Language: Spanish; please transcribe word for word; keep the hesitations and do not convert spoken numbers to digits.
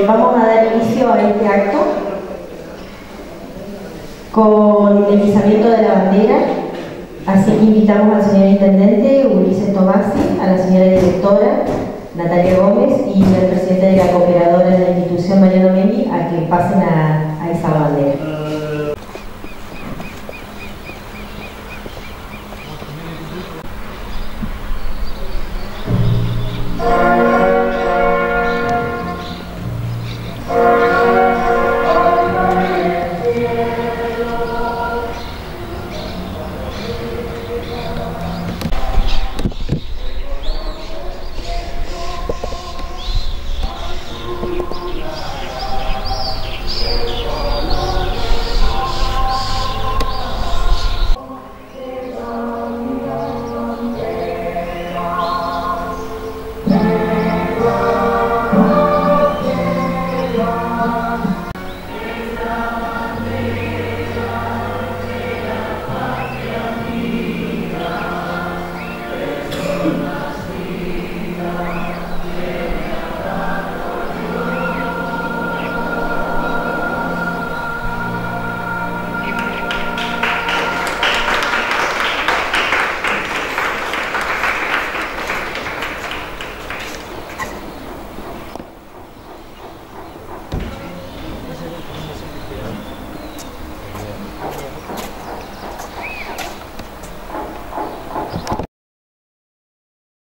Eh, vamos a dar inicio a este acto con el izamiento de la bandera, así que invitamos al señor Intendente Ulises Tomasi, a la señora Directora Natalia Gómez y al presidente de la Cooperadora de la institución Mariano Mengi a que pasen a, a izar la bandera.